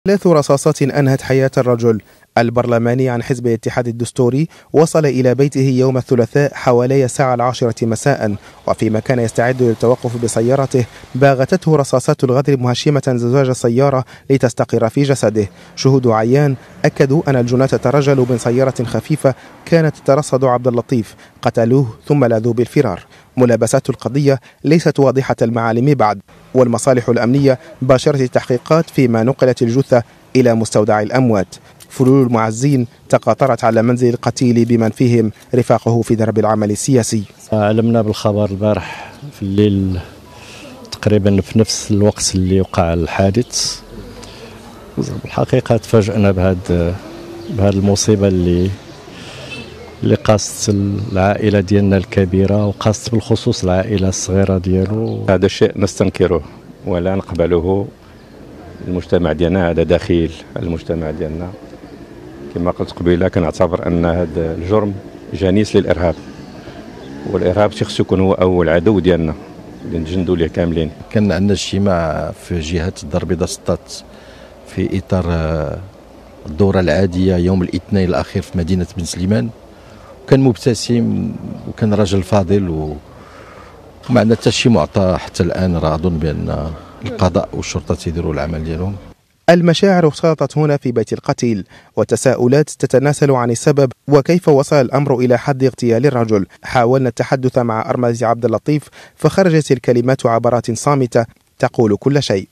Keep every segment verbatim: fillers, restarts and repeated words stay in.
ثلاث رصاصات أنهت حياة الرجل البرلماني عن حزب الاتحاد الدستوري وصل إلى بيته يوم الثلاثاء حوالي الساعة العاشرة مساء، وفيما كان يستعد للتوقف بسيارته باغتته رصاصات الغدر مهشمة زجاج السيارة لتستقر في جسده. شهود عيان أكدوا أن الجناة ترجلوا من سيارة خفيفة كانت ترصد عبد اللطيف، قتلوه ثم لاذوا بالفرار. ملابسات القضية ليست واضحة المعالم بعد، والمصالح الأمنية باشرت التحقيقات فيما نقلت الجثة إلى مستودع الأموات. فلول المعزين تقاطرت على منزل القتيل بمن فيهم رفاقه في درب العمل السياسي. علمنا بالخبر البارح في الليل تقريبا في نفس الوقت اللي وقع الحادث. الحقيقة تفاجأنا بهذا بهذه المصيبة اللي اللي قاست العائلة ديالنا الكبيرة وقاست بالخصوص العائلة الصغيرة ديالو. هذا الشيء نستنكره ولا نقبله. المجتمع ديالنا هذا دخيل المجتمع ديالنا، كما قلت قبيله كنعتبر ان هذا الجرم جنيس للارهاب، والارهاب خصو يكون هو اول عدو ديالنا اللي نجندوا ليه كاملين. كان عندنا اجتماع في جهه الدار البيضاء سطات في اطار الدوره العاديه يوم الاثنين الاخير في مدينه بن سليمان، وكان مبتسم وكان رجل فاضل وما عندنا حتى شي معطى حتى الان. راه اظن بان القضاء والشرطه تيديروا العمل ديالهم. المشاعر اختلطت هنا في بيت القتيل، وتساؤلات تتناسل عن السبب وكيف وصل الأمر إلى حد اغتيال الرجل. حاولنا التحدث مع أرملة عبد اللطيف فخرجت الكلمات عبارات صامتة تقول كل شيء.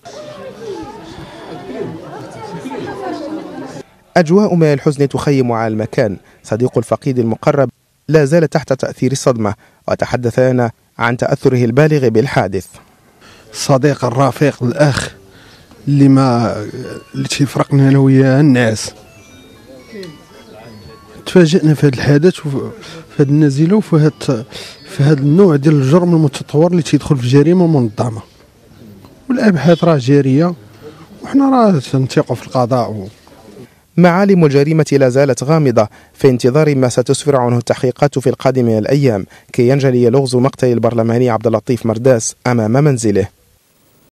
أجواء من الحزن تخيم على المكان. صديق الفقيد المقرب لا زال تحت تأثير الصدمة، وتحدث لنا عن تأثره البالغ بالحادث. الصديق الرفيق الأخ اللي ما اللي تيفرقنا انا وياه النعاس. تفاجئنا في هذا الحدث وفي هذه النزيله وفي هذا في هذا النوع ديال الجرم المتطور اللي تيدخل في جريمه منظمه. والابحاث راه جاريه وحنا راه تنثقوا في القضاء و... معالم الجريمة لا زالت غامضة في انتظار ما ستسفر عنه التحقيقات في القادم من الأيام كي ينجلي لغز مقتل البرلماني عبد اللطيف مرداس أمام منزله.